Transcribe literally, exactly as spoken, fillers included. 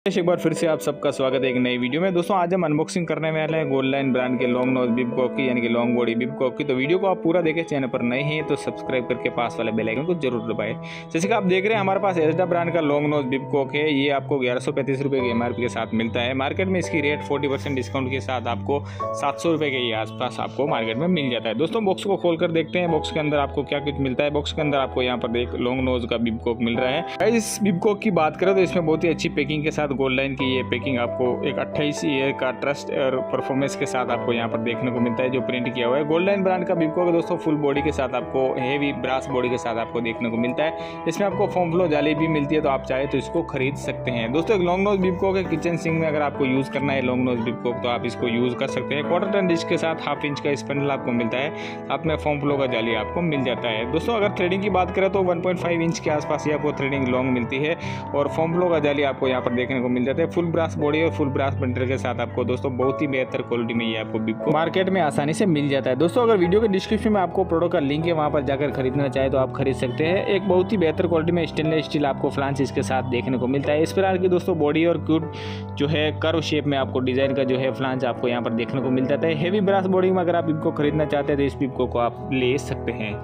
एक बार फिर से आप सबका स्वागत है एक नई वीडियो में। दोस्तों आज हम अनबॉक्सिंग करने वाले हैं गोल्ड लाइन ब्रांड के लॉन्ग नोज बिबकॉक की, यानी कि लॉन्ग बॉडी बिबकॉक की। तो वीडियो को आप पूरा देखें, चैनल पर नए हैं तो सब्सक्राइब करके पास वाले बेल आइकन को जरूर दबाएं। जैसे कि आप देख रहे हैं हमारे पास एस्डा ब्रांड का लॉन्ग नोज बिबकॉक है। ये आपको ग्यारह सौ पैंतीस रुपये के एमआरपी के साथ मिलता है। मार्केट में इसकी रेट फोर्टी परसेंट डिस्काउंट के साथ आपको सात सौ रुपये के आसपास आपको मार्केट में मिल जाता है। दोस्तों बॉक्स को खोल कर देखते हैं बॉक्स के अंदर आपको क्या कुछ मिलता है। बॉक्स के अंदर आपको यहाँ पर एक लॉन्ग नोज का बिबकॉक मिल रहा है। इस बिबकॉक की बात करें तो इसमें बहुत ही अच्छी पैकिंग के साथ गोल्ड लाइन की ये पैकिंग आपको एक अट्ठाईस ईयर का ट्रस्ट और परफॉर्मेंस के साथ आपको यहाँ पर देखने को मिलता है, जो प्रिंट किया हुआ है। गोल्ड लाइन ब्रांड का बिबकॉक है दोस्तों, फुल बॉडी के साथ आपको हेवी ब्रास बॉडी के साथ आपको देखने को मिलता है। इसमें आपको फोम फ्लो जाली भी मिलती है, तो आप चाहे तो इसको खरीद सकते हैं। दोस्तों एक लॉन्ग नोज बिबकॉक है। किचन सिंक में अगर आपको यूज करना है लॉन्ग नोज बिबकॉक तो आप इसको यूज कर सकते हैं। क्वार्टर टन डिश के साथ हाफ इंच का स्पैंडल आपको मिलता है, साथ में फोम फ्लो का जाली आपको मिल जाता है। दोस्तों अगर थ्रेडिंग की बात करें तो वन पॉइंट फाइव इंच के आसपास ही आपको थ्रेडिंग लॉन्ग मिलती है और फोम फ्लो का जाली आपको यहाँ पर देखने को मिल जाता है। फुल ब्रास बॉडी और फुल ब्रास बंडल के साथ आपको दोस्तों बहुत ही बेहतर क्वालिटी में ये आपको बिबकॉक मार्केट में आसानी से मिल जाता है। दोस्तों अगर वीडियो के डिस्क्रिप्शन में आपको प्रोडक्ट का लिंक है, वहां पर जाकर खरीदना चाहे तो आप खरीद सकते हैं। एक बहुत ही बेहतर क्वालिटी में स्टेनलेस स्टील आपको फ्लांस इसके साथ देखने को मिलता है। इस प्रकार की दोस्तों बॉडी और क्यूट जो है कर्व शेप में आपको डिजाइन का जो है फ्लांस आपको यहाँ पर देखने को मिल जाता है। हेवी ब्रास बॉडी में अगर आप बिबकॉक खरीदना चाहते हैं तो इस बिबकॉक को आप ले सकते हैं।